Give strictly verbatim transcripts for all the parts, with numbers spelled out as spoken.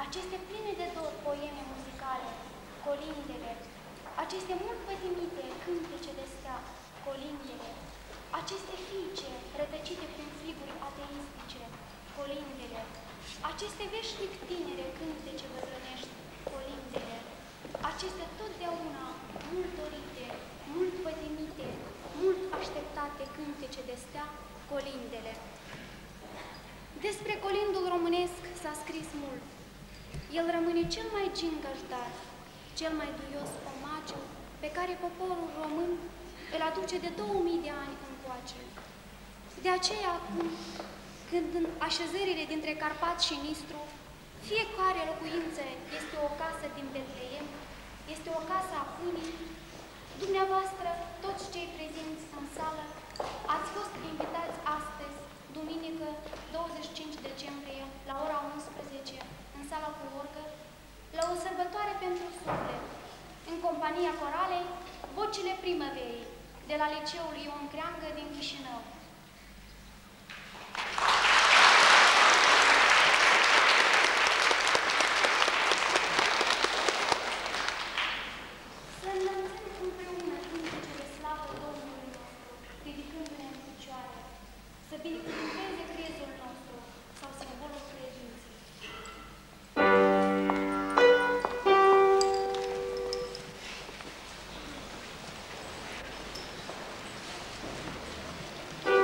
aceste pline de dor poeme muzicale, colindele, aceste mult pătimite cântece de stea, colindele, aceste fiice rătăcite prin friguri ateistice, colindele, aceste veșnic tinere cântece bătrânești, colindele, aceste totdeauna mult dorite, mult pătimite, mult așteptate cântece de stea, colindele. Despre colindul românesc s-a scris mult. El rămâne cel mai gingăș dar, cel mai duios omagiu pe care poporul român îl aduce de două mii de ani încoace. De aceea acum, când în așezările dintre Carpați și Nistru, fiecare locuință este o casă din Betleem, este o casă a pâinii, dumneavoastră, toți cei prezenți în sală, ați fost invitați astăzi, duminică, douăzeci și cinci decembrie, la ora unsprezece, în sala cu orgă, la o sărbătoare pentru suflet, în compania coralei Vocile Primăverii, de la Liceul Ion Creangă din Chișinău. Să înălțăm împreună cântece de slavă Domnului nostru, ridicându-ne în picioare, să binecuvânteze crezul nostru sau simbolul credinței. Thank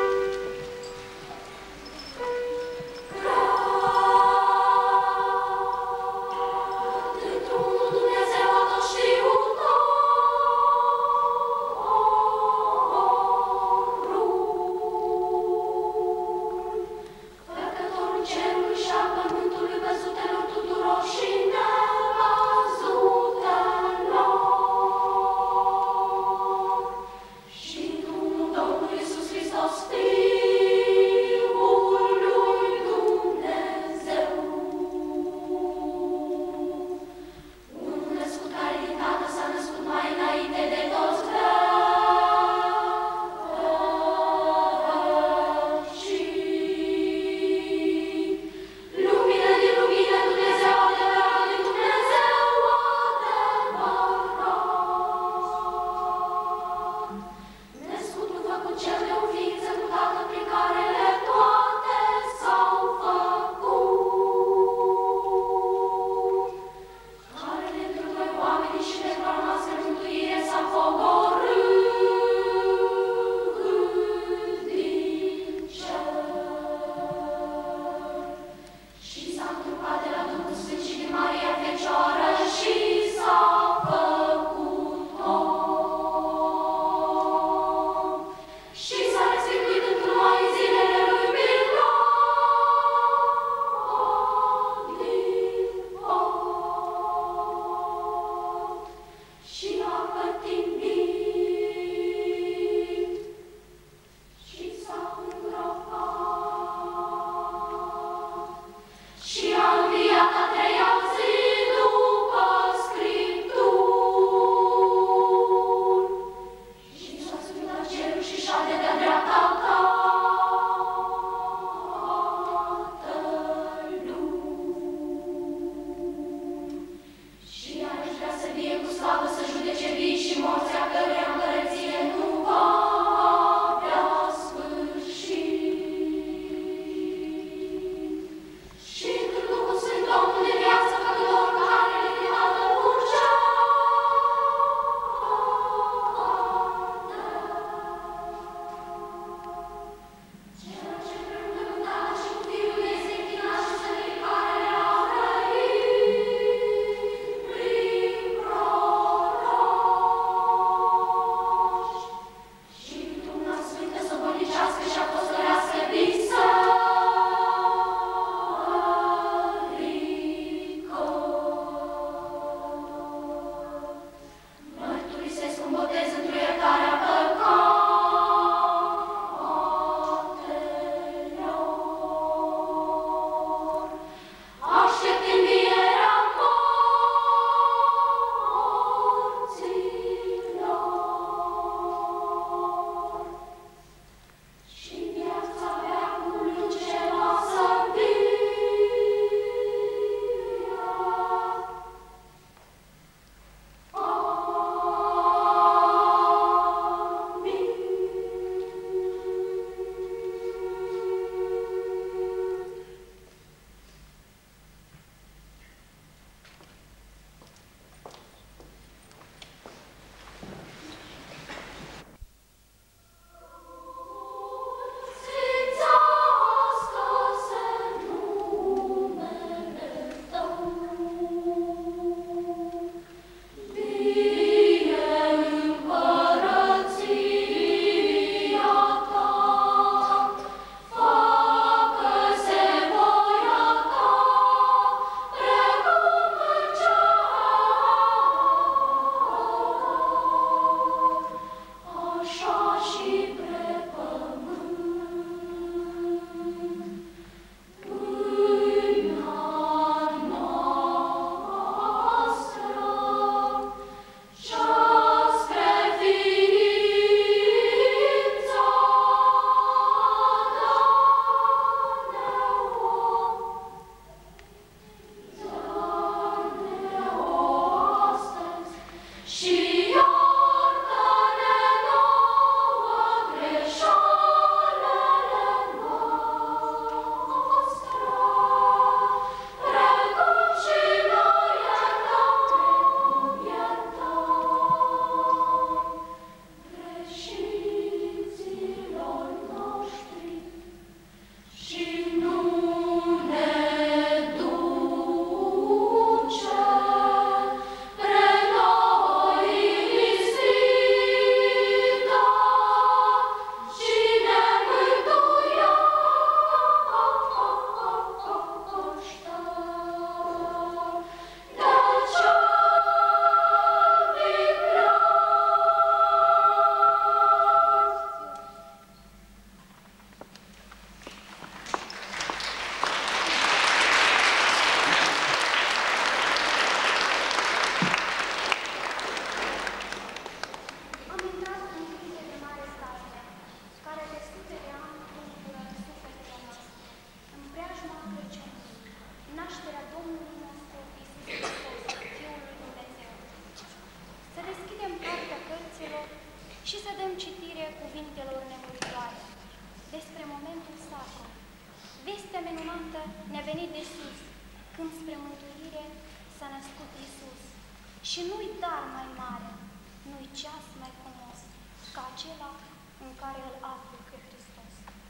iată, ne-a venit de sus, când spre mântuire s-a născut Iisus. Și nu-i dar mai mare, nu-i ceas mai frumos, ca acela în care îl aflu pe Hristos.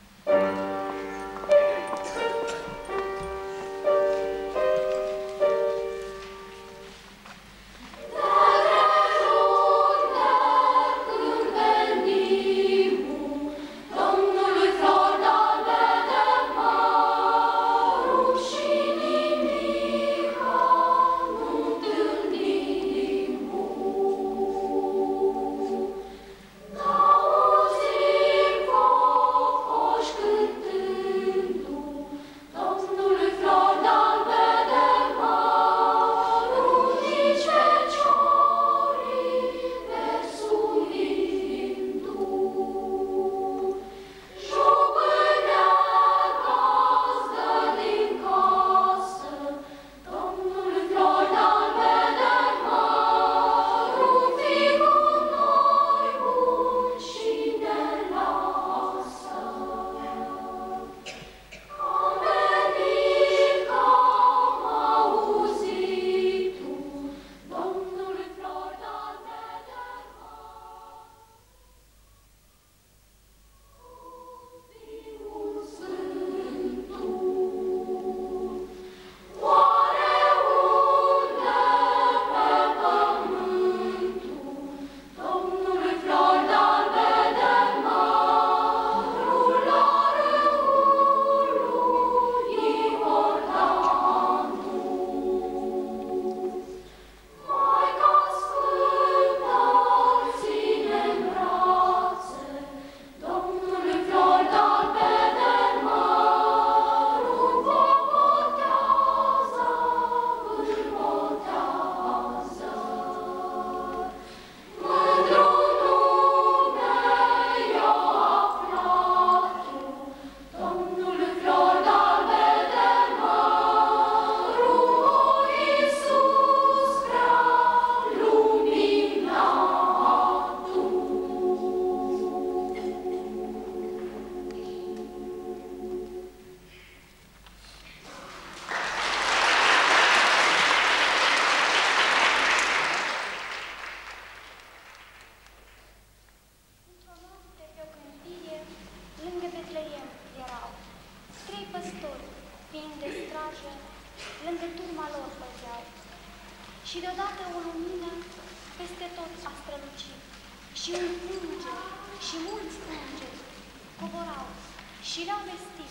Și deodată o lumină peste tot a strălucit și un înger și mulți îngeri coborau și le-au vestit: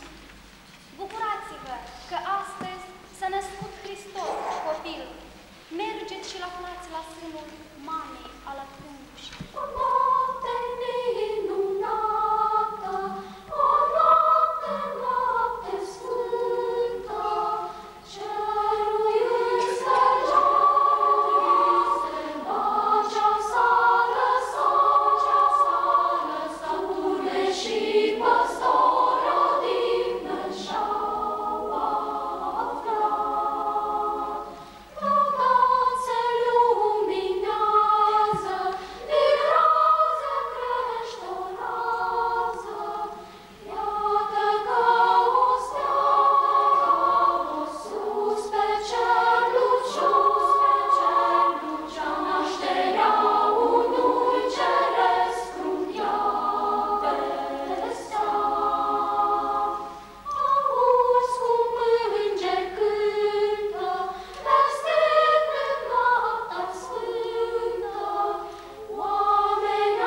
bucurați-vă că astăzi s-a născut Hristos, copil. Mergeți și-l aflați la sânul mamei alătându-și. O noapte minunată, o noapte, noapte sfântă, cerul înstăgease, pacea s-a lăsat, stăpâne și păstor odihnă și-au aflat. Deodată se luminează, din rază crește o rază. Iată că o stea o sus pe cer lucios, nașterea unui ceresc cruntea vestea. Auzi cum îngeri cântă, vestit prin noaptea sfântă. Oameni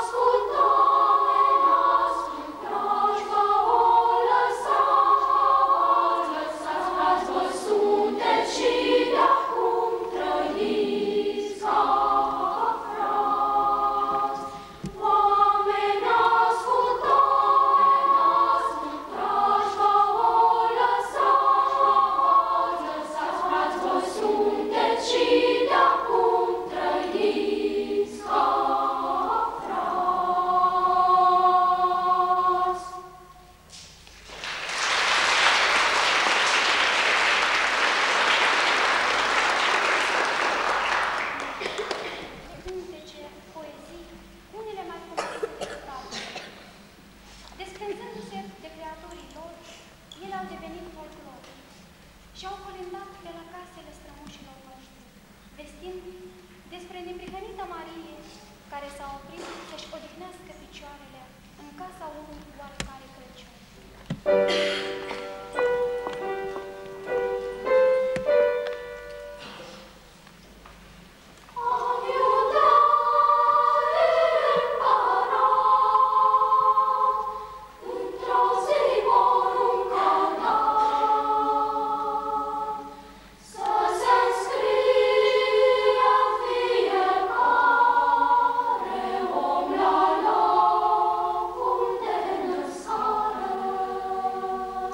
ascultați, dragi vă o lăsați, lăsați, voi sunteți și de-acum trăiți ca frați. Oameni ascultați, dragi vă o lăsați, lăsați, voi sunteți și de-acum trăiți ca frați. Cântece, poezii, unele mai frumoase decât altele. Desprinzându-se de creatorii lor, ele au devenit folclor. și-au colindat de la casele strămoșilor noștri, vestind despre neprihănită Marie, care s-a oprit să-și odihnească picioarele în casa unui oarecare Crăciun. Om la loc unde născară.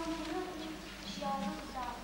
împărăți și au râdat.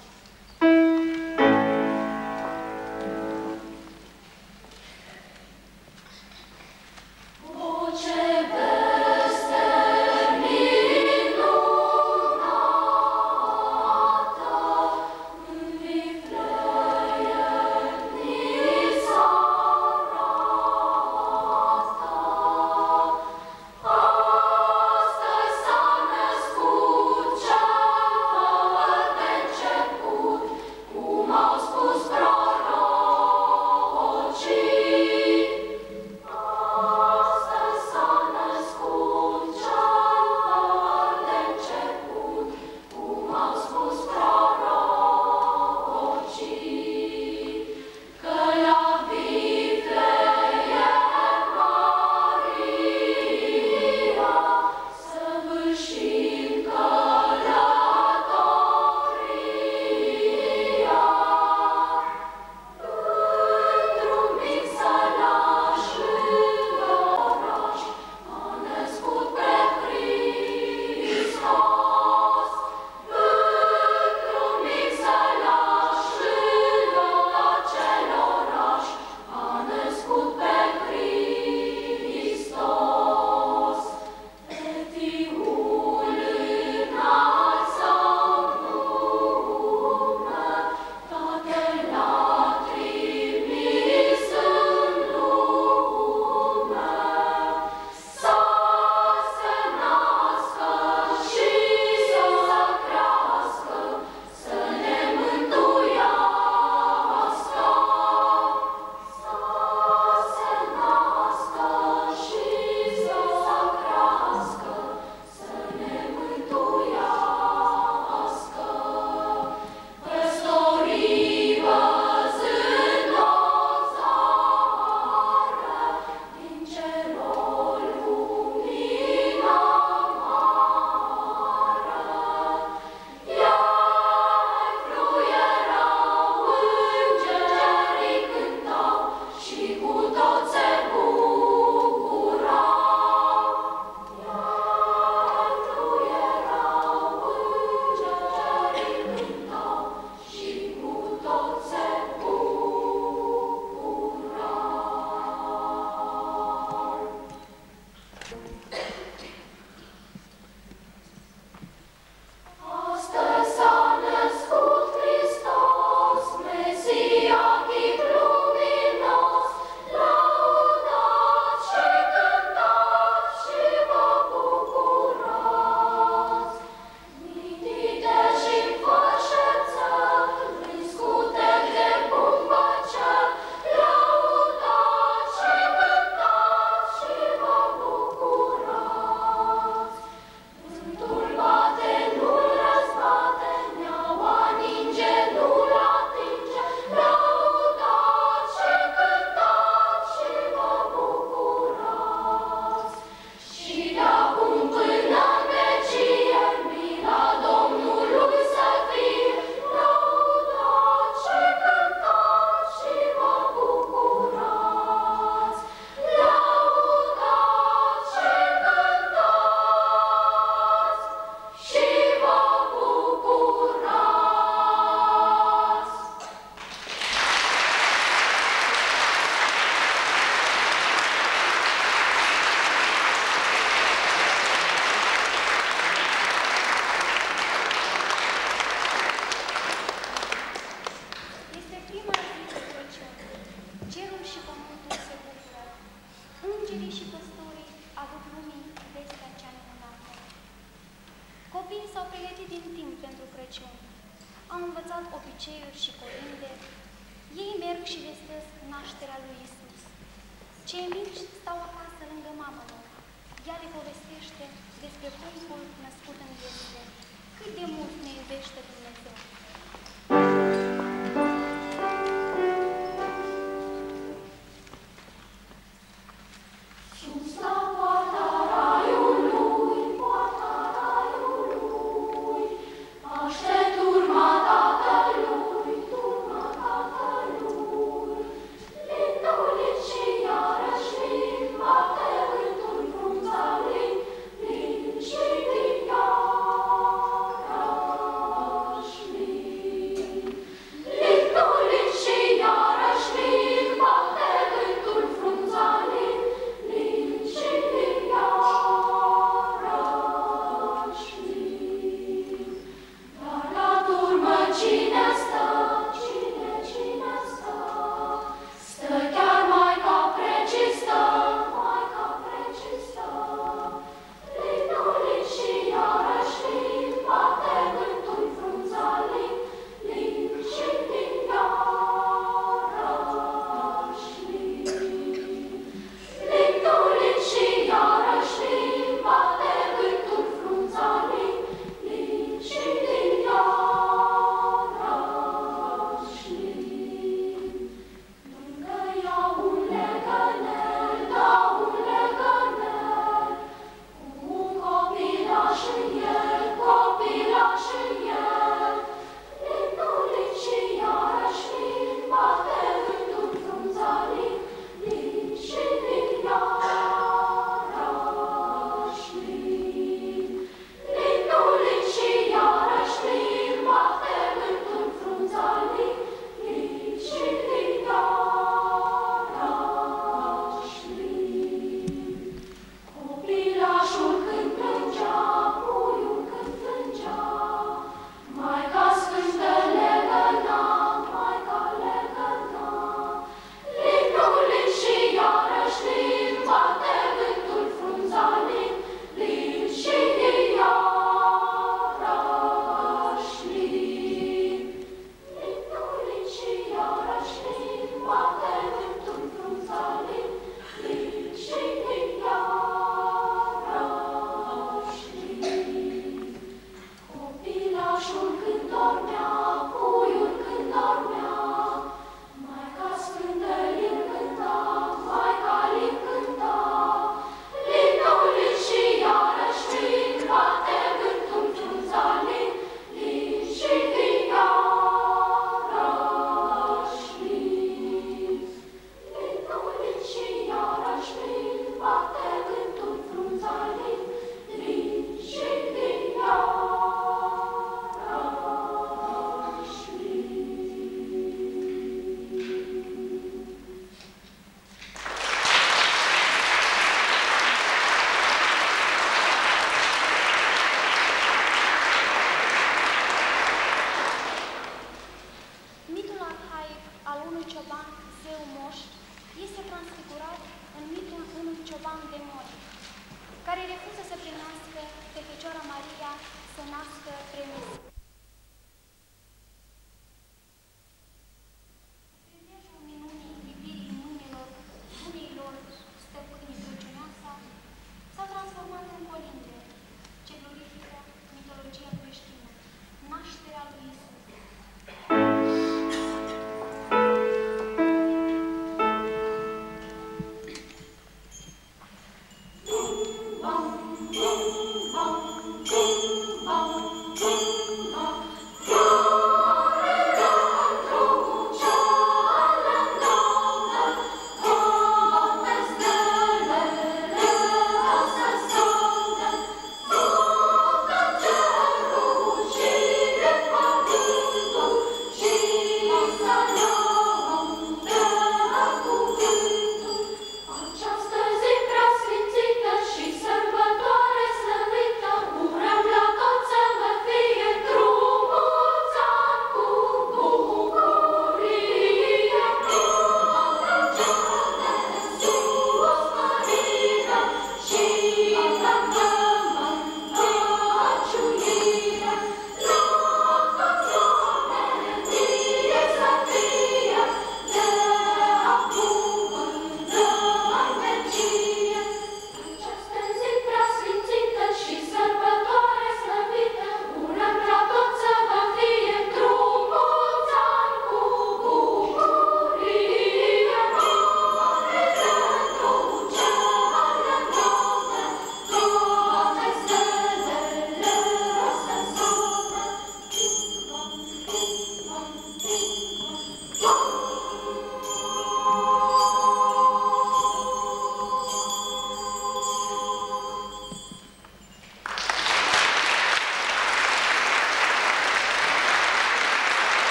Au învățat obiceiuri și colinde. Ei merg și vestesc nașterea lui Isus. Cei mici stau acasă lângă mama lor. Ea le povestește despre Pruncul născut în Ierusalim. Cât de mult ne iubește Dumnezeu! Thank you.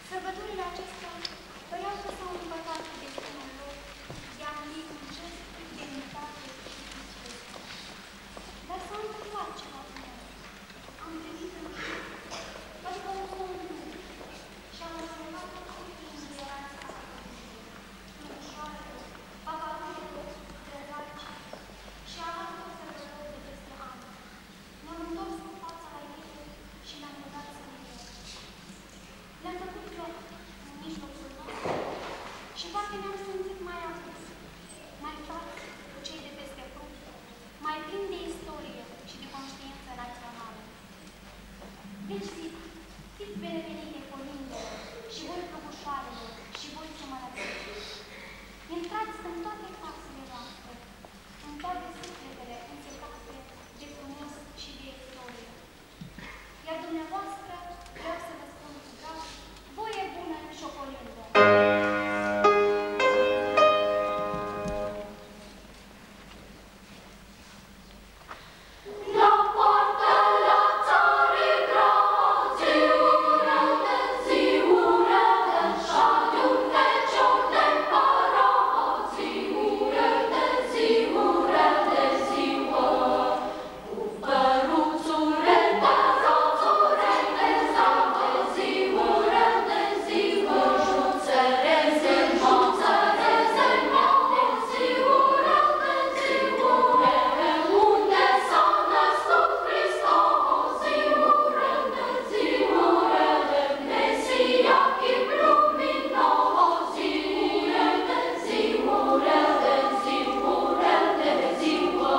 Sărbătorile acestea păreau că s-au împăcat cu destinul lor de a muri în gest, demnitate și dispreț. Dar s-a întâmplat ceva cu noi. Am privit în jur, parcă un om nu, și am observat toate ingeranța mânșoarele, papagaiele, drăgaci și alte sărbători de peste ani. Ne-am întors cu fața la ele și le-am băgat să ne iau. Le-am făcut loc în mijlocul nostru și poate ne-am simțit mai apus, mai frați cu cei de peste fruct, mai plini de istorie și de conștiință națională. Deci zic, fiți binevenite colindele și voi prăbușoarele și voi sămănători. Intrați în toate casele noastre, în toate sufletele însecate de frumos și de istorie. Iar dumneavoastră vreau să vă spun cu drag, voie bună și o colindă. La poartă la țară grazi, urâtă, zi urâtă, șadiunde ciorne parazi, urâtă, zi urâtă, ziua. Cu păruțure de rațure de zate, zi urâtă, ziua. Juțăreze, moțăreze, moțe, zi urâtă, ziua. Unde s-a născut Hristos, zi urâtă, zi urâtă, Mesia chip luminos, zi urâtă, zi urâtă, zi urâtă, ziua.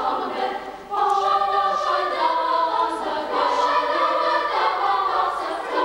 Să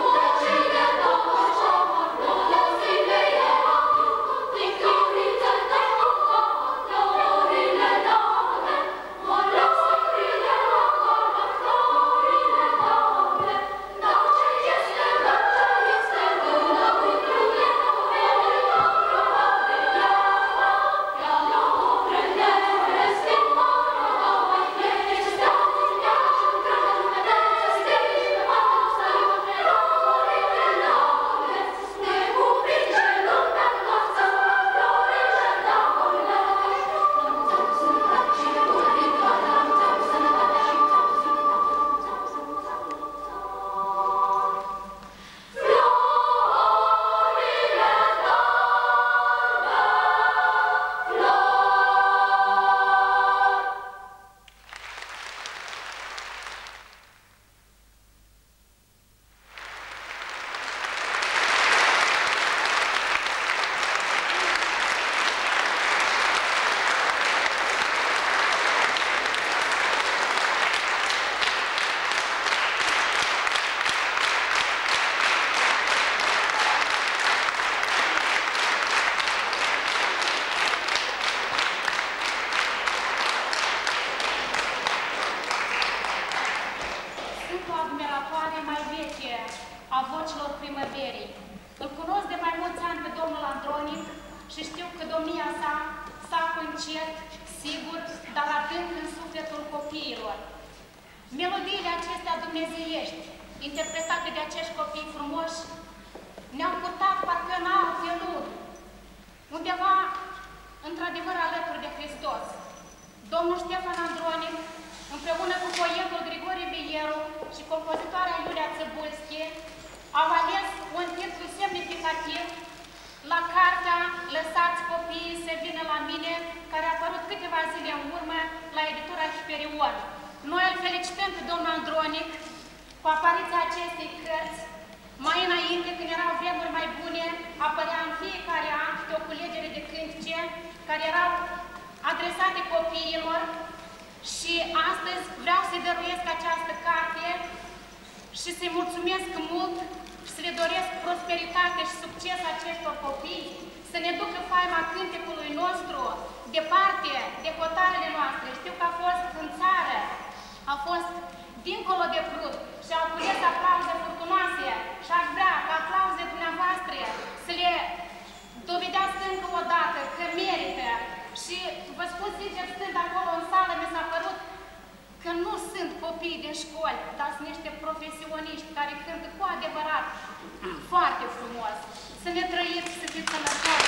norocilor primăverii. Îl cunosc de mai mulți ani pe domnul Andronic și știu că domnia sa sacă încet, sigur, dar adânc în sufletul copiilor. Melodiile acestea dumnezeiești, interpretate de acești copii frumoși, ne-au purtat parcă în alte luni, undeva, într-adevăr, alături de Hristos. Domnul Ștefan Andronic, împreună cu poetul Grigore Vieru și compozitoarea Iulia Țăbulschi, au ales un titlu semnificativ la cartea Lăsați copiii să vină la mine, care a apărut câteva zile în urmă la editura Hiperion. Noi îl felicităm pe domnul Andronic cu apariția acestei cărți. Mai înainte, când erau vremuri mai bune, apărea în fiecare an câte o culegere de cântice care erau adresate copiilor și astăzi vreau să-i dăruiesc această carte și să-i mulțumesc mult și să le doresc prosperitate și succes acestor copii, să ne ducă faima cântecului nostru departe de hotarele noastre. Știu că a fost în țară, a fost dincolo de Prut și au cules aplauze furtunoase și aș vrea ca aplauzele dumneavoastră să le dovedească încă o dată că merită. Și vă spun sincer, stând acolo în sală, mi s-a părut că nu sunt copii de școli, dar sunt niște profesioniști care cântă cu adevărat foarte frumos. Să ne trăiți, să fiți sănătoși!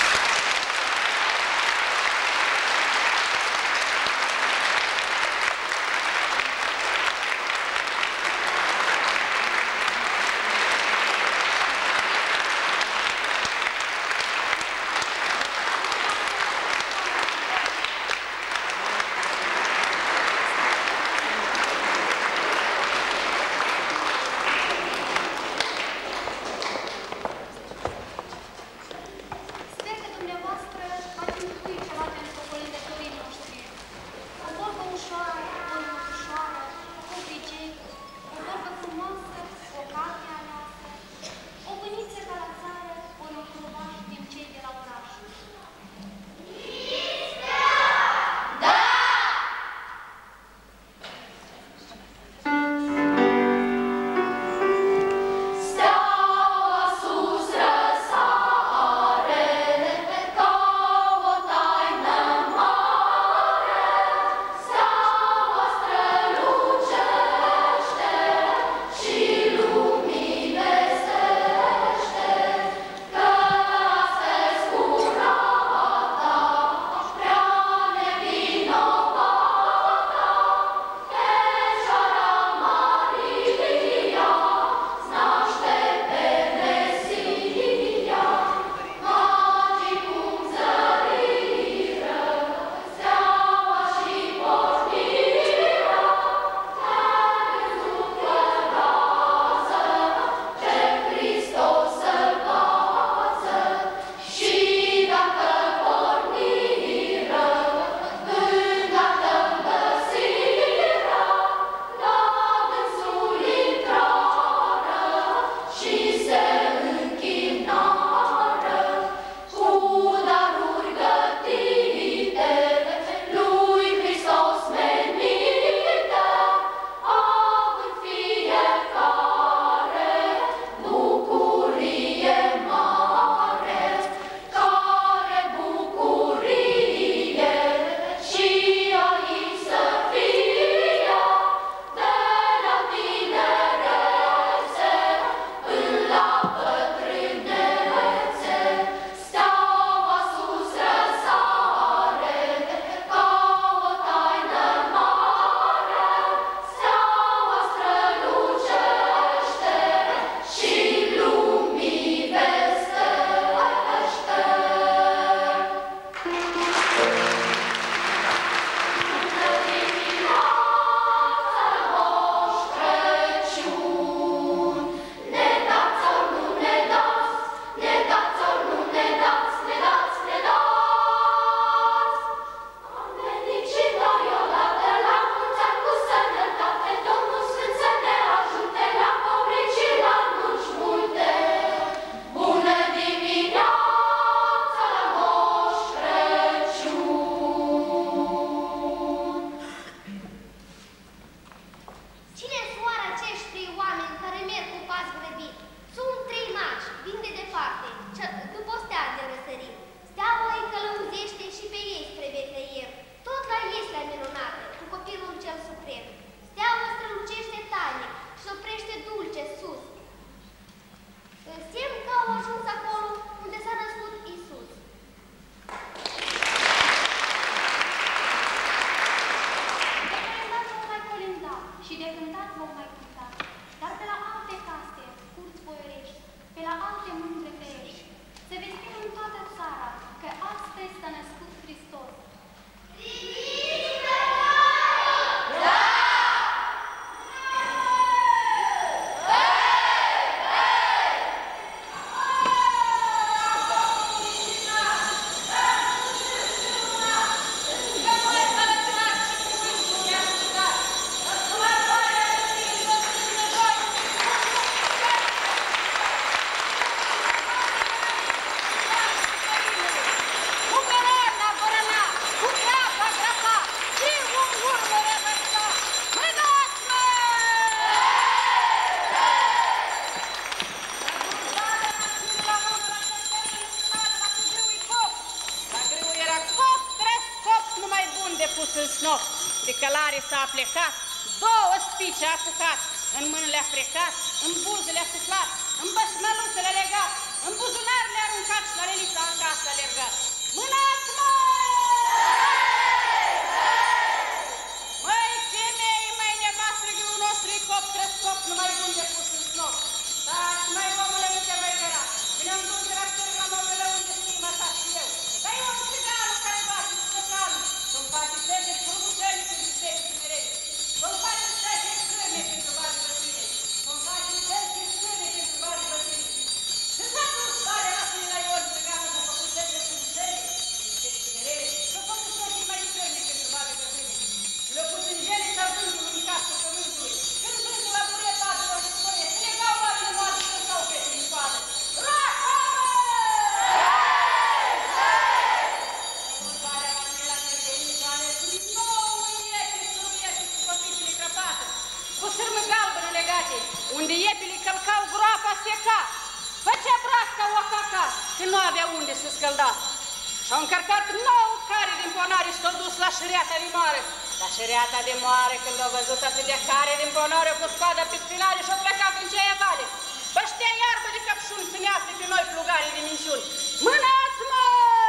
de călare s-a plecat, două spice a apucat, în mână le-a frecat, în buze le-a suflat, în băsmăluță le-a legat, în buzunar le-a aruncat și la Lelița acasă a alergat. Mânați, mă! Măi, femei, măi, nevastă, ghiul nostru e cop, crăscop, numai bun de pus în snop. Taci, măi, omule, nu te voi căra, când am dus de la țări la mămele unde stima ta și eu. Dar e un țiganul care face țăcanul, să-mi face sete frumușeni cu biserici tinerele, să-mi face sete scârne pentru bani bătrâne, să-mi face sete scârne pentru bani bătrâne. Și s-a dus stare la tine la Ion, țiganul s-a făcut sete frumușeni cu biserici tinerele, s-a făcut sete mai scârne pentru bani bătrâne. Și le-a pus în gele și-a vântul în casă pământului. Când vântul la buret adelor și spune, se legau oameni moarte și stau fete din coadă. Roacă, mă! Mâncarea la mine la Târgăinii care sunt nouă iepii, suruieți cu copițile crăpate, cu sârmă galbenă legate, unde iepile călcau groapa seca, făcea brasca o caca, că nu avea unde să scălda. Și-au încărcat nouă care din ponare și s-au dus la șereata de moară. La șereata de moară, când au văzut atât de care din ponare, cu scoada pe spinare și-au plecat în ceaia vale. Băștea iarbă de căpșuni să ne afle pe noi plugarii de minciuni. Mânați, mă!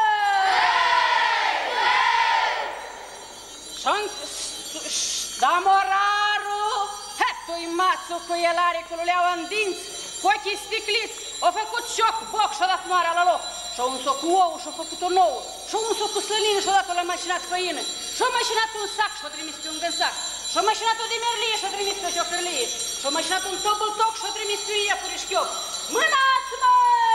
Da, morarul, tu-i mațu cu el are cu luleaua în dinți, cu ochii sticliți, au făcut șoc, boc și-a dat moara la loc. Și-au uns-o cu ouă și-au făcut-o nouă, și-au uns-o cu slănină și-au dat-o la mașinat făină, și-au mașinat un sac și-au trimis pe un gânsac, și-au mașinat-o de merlie și-au trimis pe șofărlie, și-au mașinat un tobăltoc și-au trimis pe iepuri șchiop. Mânați, mă!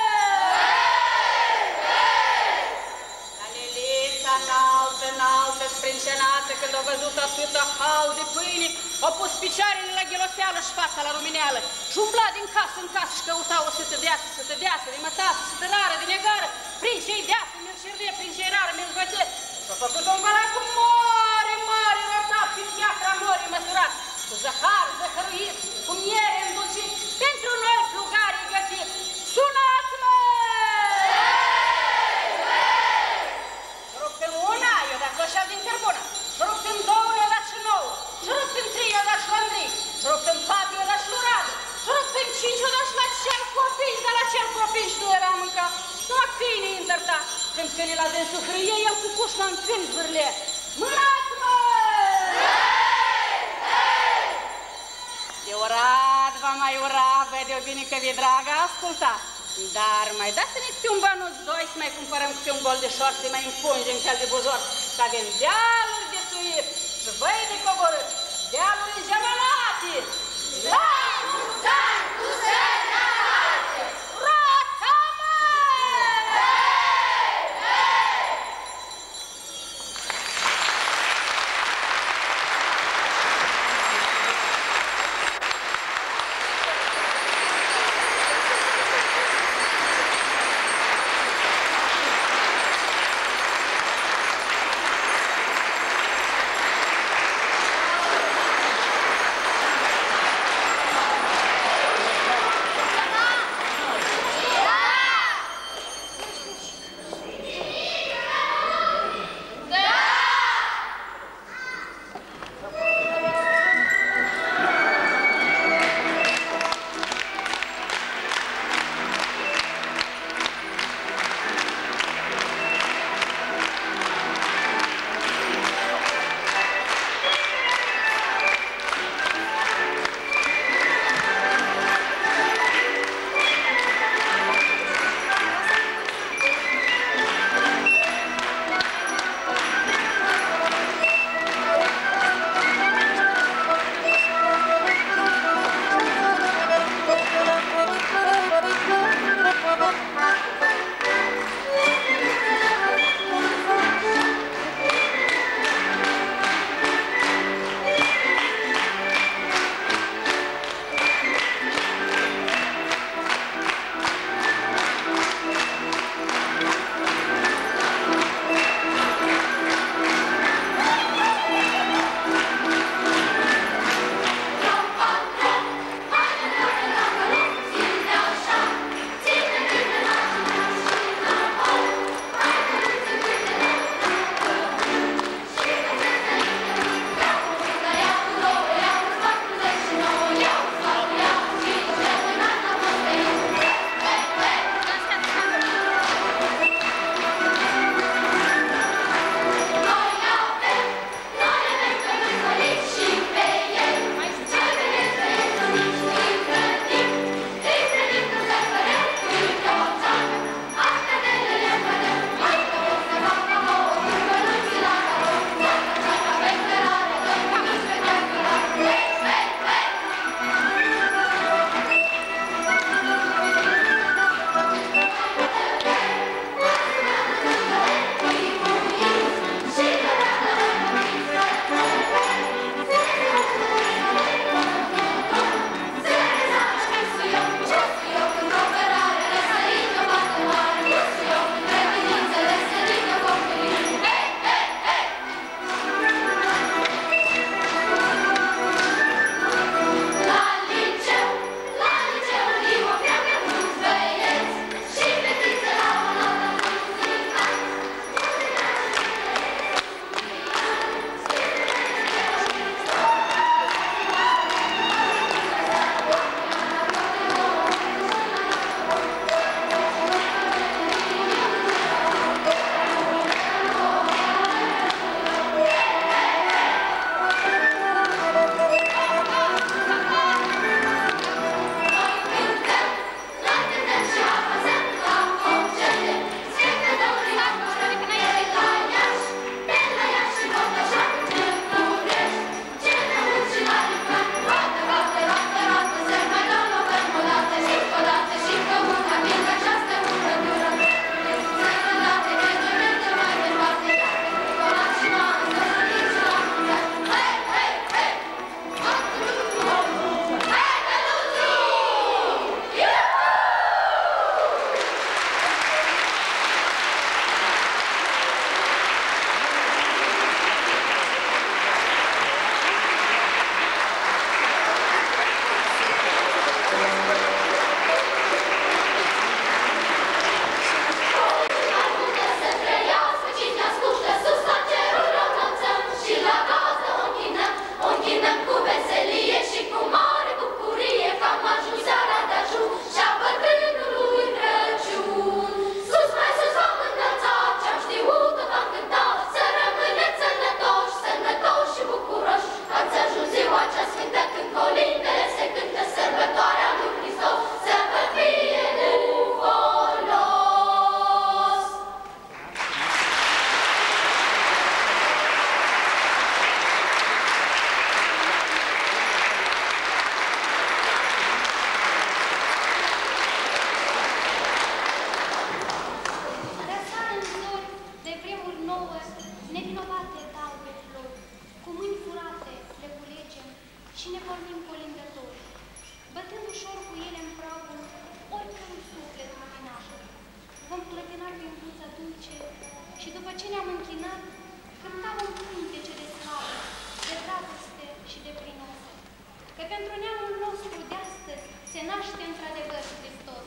La Lelița înaltă, înaltă, sprâncenată, când au văzut atâta hau de pâine, au pus picioarele la ghiloseală și fața la rumineală și umbla din casă în casă și căuta o sâtă deasă, sâtă deasă, de mătasă, sâtă rară, de negară, prin cei deasă, milșirrie, prin cei rară, milgățe. Și-a făcut un bălat cu mare, mare rotat, prin piatra morii măsurat, cu zăhar, zăhăruit, cu miere înducit, pentru noi plugarii gătit. Sunați-mă! Și ruptem una, eu dat loșeau din cărbună, și ruptem două, eu dat și nouă, și ruptem trei, eu dat și la Andrei, și ruptem patru, eu dat și lui Radu, și ruptem cinci, eu dat și la cer copii, dar la cer copii și nu era mâncat, numai câinii îndărta. Când câinii la dânsul hârie, el cu cușma în câini zvârle. Mânați-mă! De urat va mai ura, vede-o bine că vi dragă asculta. Dar mai dați-ne câte un bănuț doi să mai cumpărăm câte un gol de șor să mai împungem fel de bujor, să avem dealuri de suit și băi de coborât, dealuri gemănate. La mulți ani cu sănătate! Roată-mă! pentru neamul nostru de astăzi se naște într-adevăr Hristos.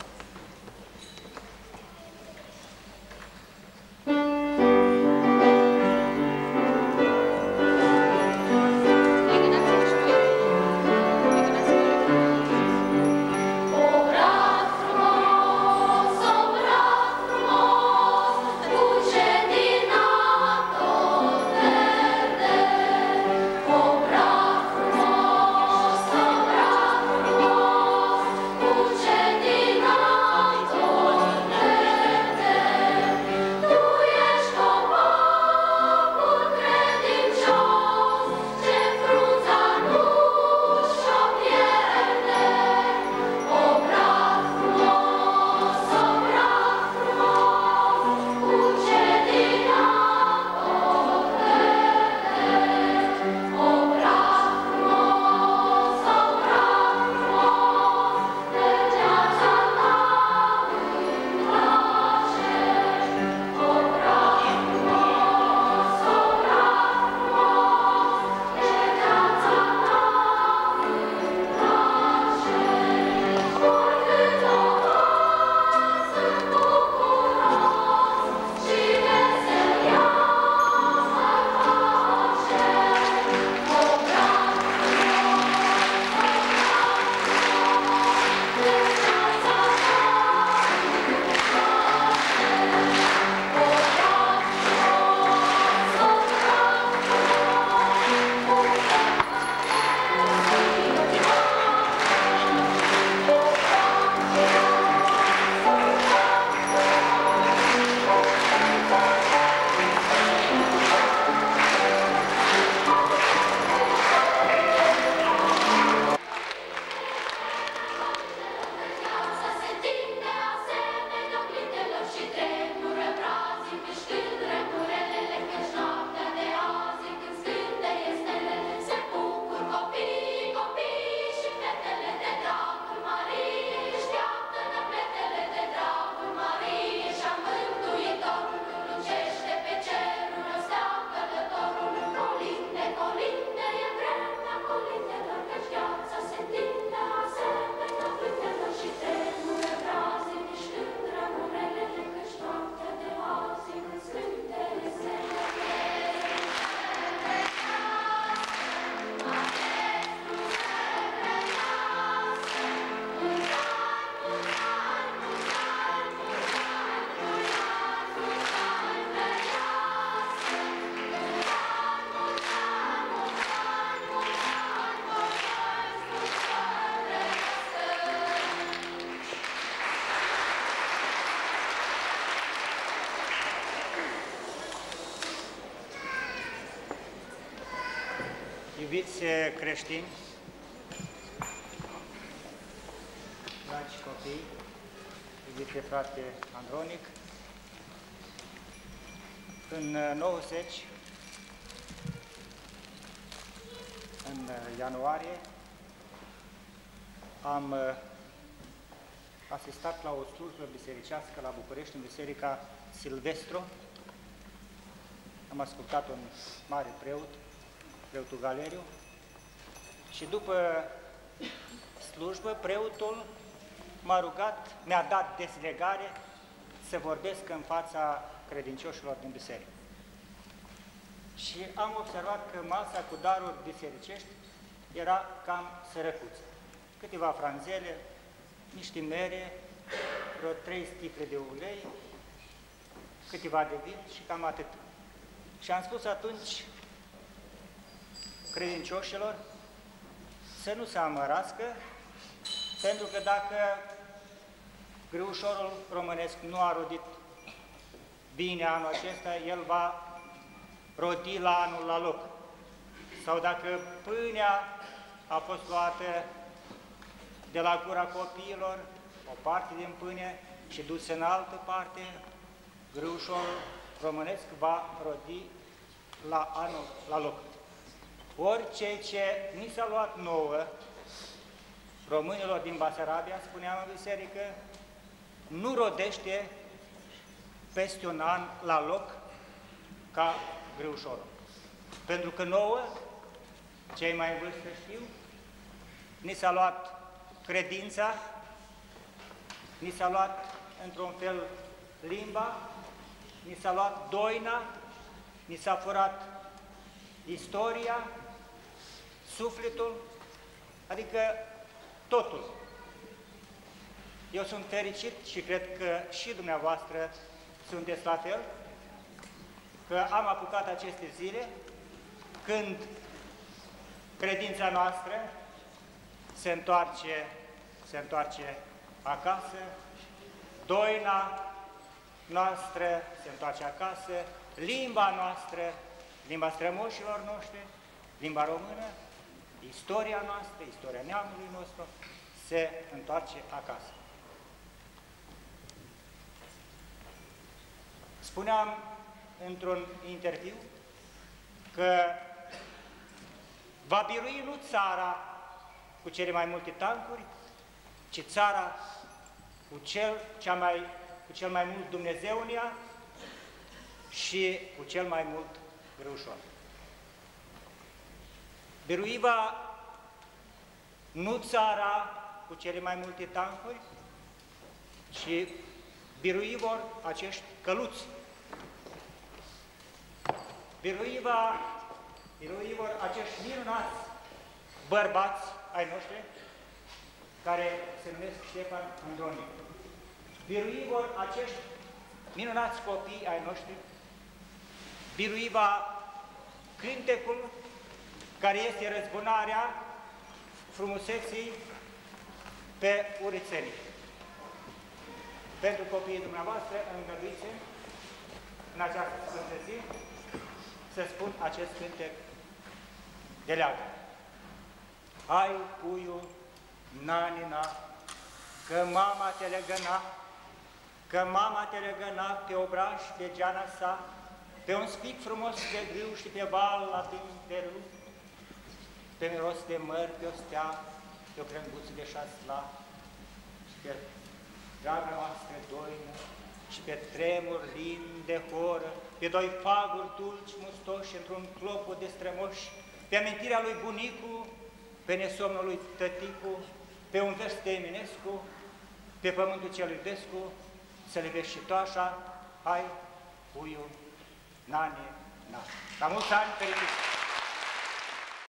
Iubiți creștini, dragi copii, iubite frate Andronic, în nouăzeci, în ianuarie, am asistat la o slujbă bisericească la București, în Biserica Silvestru. Am ascultat un mare preot, preotul Galeriu, și după slujbă, preotul m-a rugat, mi-a dat deslegare să vorbesc în fața credincioșilor din biserică. Și am observat că masa cu daruri bisericești era cam sărăcuță. Câteva franzele, niște mere, vreo trei sticle de ulei, câteva de vin și cam atât. Și am spus atunci credincioșilor să nu se amărască, pentru că dacă grâușorul românesc nu a rodit bine anul acesta, el va rodi la anul la loc. Sau dacă pâinea a fost luată de la gura copiilor, o parte din pâine, și dusă în altă parte, grâușorul românesc va rodi la anul la loc. Orice ce ni s-a luat nouă, românilor din Basarabia, spuneam în biserică, nu rodește peste un an la loc ca grâușorul. Pentru că nouă, cei mai în vârstă știu, ni s-a luat credința, ni s-a luat într-un fel limba, ni s-a luat doina, ni s-a furat istoria, sufletul, adică totul. Eu sunt fericit și cred că și dumneavoastră sunteți la fel, că am apucat aceste zile când credința noastră se întoarce, se întoarce acasă, doina noastră se întoarce acasă, limba noastră, limba strămoșilor noștri, limba română, istoria noastră, istoria neamului nostru, se întoarce acasă. Spuneam într-un interviu că va birui nu țara cu cele mai multe tancuri, ci țara cu cel, cea mai, cu cel mai mult Dumnezeu în ea și cu cel mai mult greușor. Birui va nu țara cu cele mai multe tancuri, ci birui vor acești căluți. Birui va, birui vor acești minunați bărbați ai noștri, care se numesc Ștefan Andronic. Birui vor acești minunați copii ai noștri, birui va cântecul care este răzbunarea frumuseții pe urițenii. Pentru copiii dumneavoastră, îngăduiți în această sfântă zi să spun acest cântec de leagă. Hai, puiu, nanina, că mama te legăna, că mama te legăna pe obraj, pe geana sa, pe un spic frumos de grâu și pe val ating de râu, pe miros de măr, pe o stea, pe o crânguță de șasla și pe draga noastră doină și pe tremur lin de horă, pe doi faguri dulci mustoși într-un clopot de strămoși, pe amintirea lui bunicu, pe nesomnul lui tăticu, pe un vers de Eminescu, pe pământul celui Descu, să le vezi și tu așa, hai, puiu, nane, na. La mulți ani fericiți!